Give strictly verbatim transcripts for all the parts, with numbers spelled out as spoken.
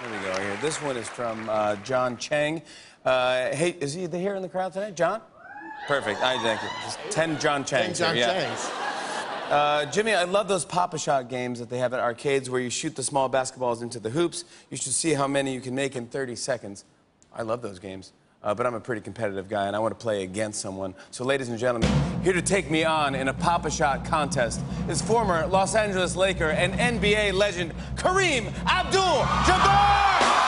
Here we go. Here, this one is from uh, John Chang. Uh, hey, is he here in the crowd tonight, John? Perfect. I thank you. Just ten John Changs. Ten John here, yeah. Changs. Uh, Jimmy, I love those Pop-A-Shot games that they have at arcades where you shoot the small basketballs into the hoops. You should see how many you can make in thirty seconds. I love those games. Uh, but I'm a pretty competitive guy, and I want to play against someone. So, ladies and gentlemen, here to take me on in a Pop-A-Shot contest is former Los Angeles Laker and N B A legend Kareem Abdul-Jabbar!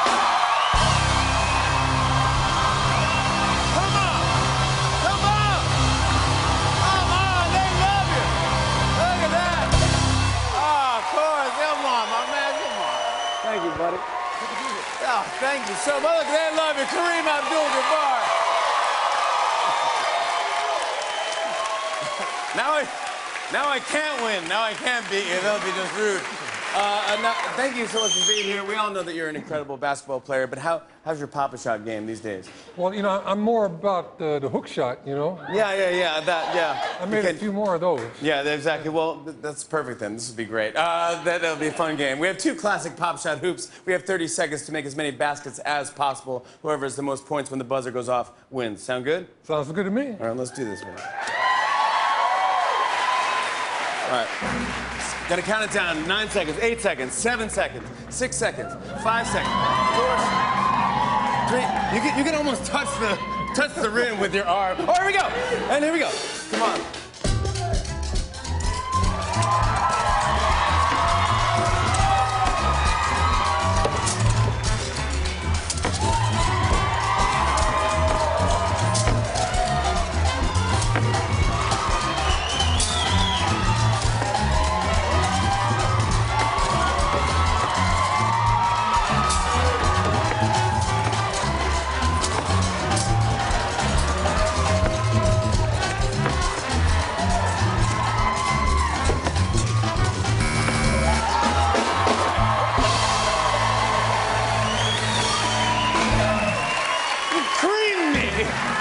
Come on! Come on! Come on! They love you! Look at that! Oh, of course. Come on, my man. Come on. Thank you, buddy. Oh, thank you so much. Look, they love you. Kareem Abdul-Jabbar. now I, now I can't win. Now I can't beat you. That'll be just rude. Uh, now, thank you so much for being here. We all know that you're an incredible basketball player, but how, how's your Pop-A-Shot game these days? Well, you know, I'm more about uh, the hook shot, you know? Yeah, yeah, yeah, that, yeah. I made a few more of those. Yeah, exactly. Well, th that's perfect then. This would be great. Uh, that, that'll be a fun game. We have two classic Pop-Shot hoops. We have thirty seconds to make as many baskets as possible. Whoever has the most points when the buzzer goes off wins. Sound good? Sounds good to me. All right, let's do this one. All right. Gotta count it down. Nine seconds, eight seconds, seven seconds, six seconds, five seconds, four, three. You can, you can almost touch the, touch the rim with your arm. Oh, here we go. And here we go. Come on. Cream me!